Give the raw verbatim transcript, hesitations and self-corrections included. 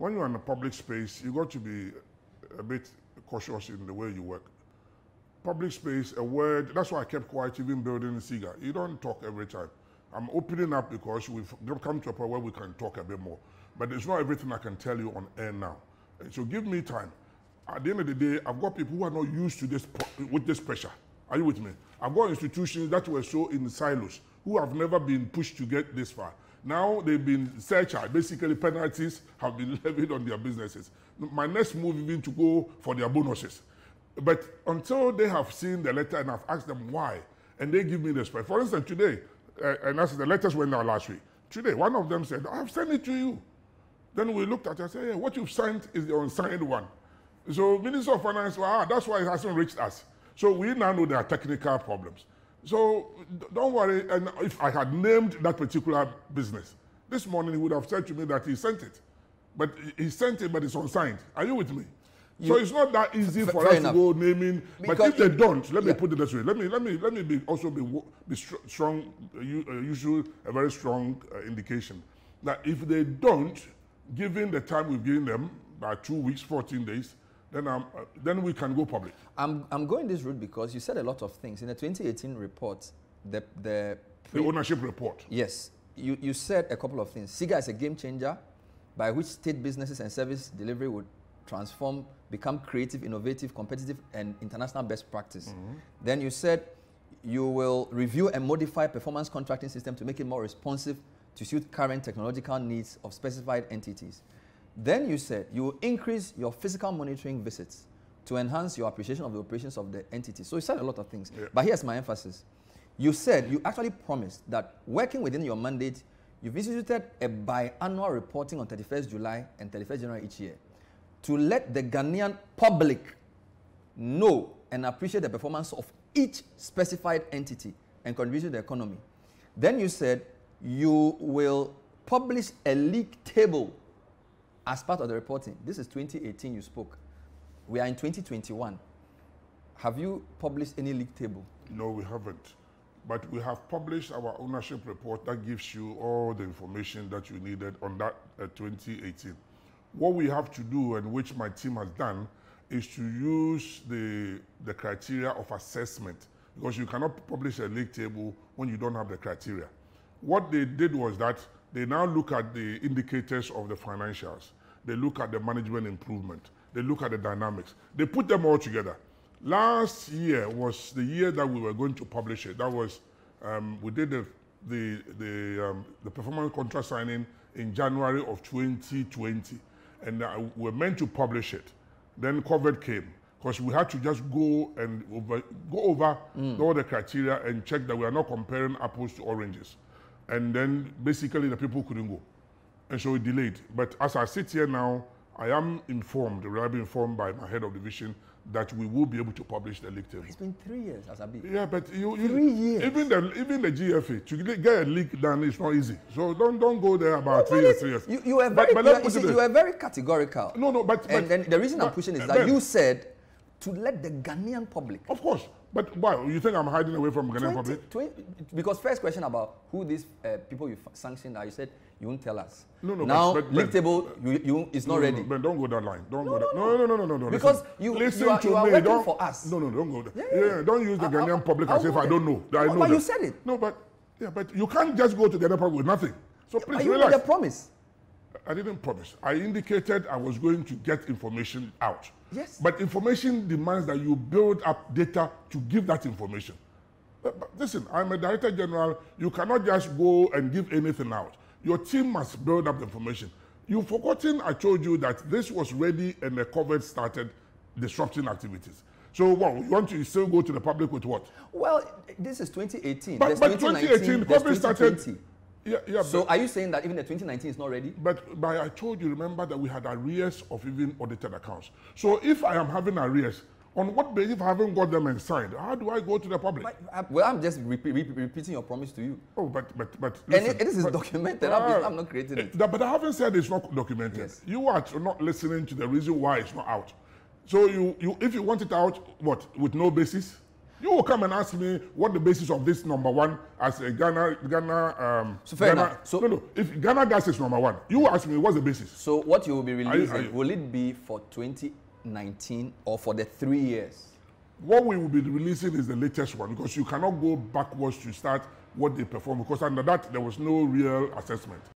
when you're in a public space, you got to be a bit cautious in the way you work. Public space, a word, that's why I kept quiet even building SIGA. You don't talk every time. I'm opening up because we've come to a point where we can talk a bit more. But it's not everything I can tell you on air now. So give me time. At the end of the day, I've got people who are not used to this, with this pressure. Are you with me? I've got institutions that were so in silos, who have never been pushed to get this far. Now they've been surcharged. Basically, penalties have been levied on their businesses. My next move is even to go for their bonuses. But until they have seen the letter and I've asked them why, and they give me the respect. For instance, today, uh, and that's the letters went out last week. Today, one of them said, I've sent it to you. Then we looked at it and said, hey, what you've signed is the unsigned one. So Minister of Finance, well, ah, that's why it hasn't reached us. So we now know there are technical problems. So don't worry, and if I had named that particular business, this morning he would have said to me that he sent it. But he sent it, but it's unsigned. Are you with me? You, so it's not that easy for us enough. to go naming. Because but if they don't, let yeah. me put it this way. Let me let me let me be also be be strong. Uh, usually a very strong uh, indication that if they don't, given the time we've given them by two weeks, fourteen days, then um, uh, then we can go public. I'm I'm going this route because you said a lot of things in the twenty eighteen report. The the, the ownership report. Yes, you you said a couple of things. SIGA is a game changer, by which state businesses and service delivery would transform, become creative, innovative, competitive, and international best practice. Mm-hmm. Then you said you will review and modify performance contracting system to make it more responsive to suit current technological needs of specified entities. Then you said you will increase your physical monitoring visits to enhance your appreciation of the operations of the entity. So you said a lot of things, yeah. But here's my emphasis. You said, you actually promised that working within your mandate, you've instituted a biannual reporting on thirty-first July and thirty-first January each year to let the Ghanaian public know and appreciate the performance of each specified entity and contribution to the economy. Then you said you will publish a league table as part of the reporting. This is twenty eighteen you spoke. We are in twenty twenty-one. Have you published any league table? No, we haven't. But we have published our ownership report that gives you all the information that you needed on that uh, twenty eighteen. What we have to do, and which my team has done, is to use the, the criteria of assessment, because you cannot publish a league table when you don't have the criteria. What they did was that they now look at the indicators of the financials. They look at the management improvement. They look at the dynamics. They put them all together. Last year was the year that we were going to publish it. That was, um, we did the, the, the, um, the performance contract signing in January of twenty twenty. And uh, we were meant to publish it. Then COVID came, because we had to just go and over, go over mm. all the criteria and check that we are not comparing apples to oranges. And then basically the people couldn't go. And so it delayed. But as I sit here now, I am informed, reliably informed by my head of division, that we will be able to publish the league table. It's been three years, Asabi. Yeah, but you, you three years. Even the even the G F A to get a league done is not easy. So don't don't go there about no, three years, three years. You, you were very, but, but you, are, see, you were very categorical. No, no, but, but and then the reason but, I'm pushing is that then, you said to let the Ghanaian public. Of course, but why you think I'm hiding away from Ghanaian twenty, public? twenty, because first question about who these uh, people you sanctioned are, you said you won't tell us. No, no. Now, but, but, league table, you, you, it's not no, ready. No, but don't go that line. Don't no, go no, that. No, no, no, no, no, no. Because listen, you, listen you are, to you are me. working Don't, for us. No, no, don't go there. Yeah, yeah, yeah, don't use the I, Ghanaian I, public I, as if I don't know. I know but that. you said it. No, but yeah, but you can't just go to the other public with nothing. So please but you relax. made a promise. I didn't promise. I indicated I was going to get information out. Yes. But information demands that you build up data to give that information. But, but listen, I'm a director general. You cannot just go and give anything out. Your team must build up the information. You've forgotten I told you that this was ready and the COVID started disrupting activities. So, well, you want to still go to the public with what? Well, this is twenty eighteen. But, but twenty eighteen, COVID started. Yeah, yeah, so but, are you saying that even the twenty nineteen is not ready? But, but I told you, remember that we had arrears of even audited accounts. So if I am having arrears, on what basis if I haven't got them and signed? How do I go to the public? But, uh, well, I'm just repeat, repeat, repeating your promise to you. Oh, but but but listen, and it, it is but, documented. Uh, I'm, I'm not creating it. Uh, but I haven't said it's not documented. Yes. You are not listening to the reason why it's not out. So you you if you want it out, what, with no basis? You will come and ask me what the basis of this number one as a Ghana, Ghana, um, so fair Ghana, enough. So, no, no, if Ghana gas is number one, you will ask me what's the basis? So what you will be releasing, are you, are you, will it be for twenty nineteen or for the three years? What we will be releasing is the latest one because you cannot go backwards to start what they perform because under that there was no real assessment.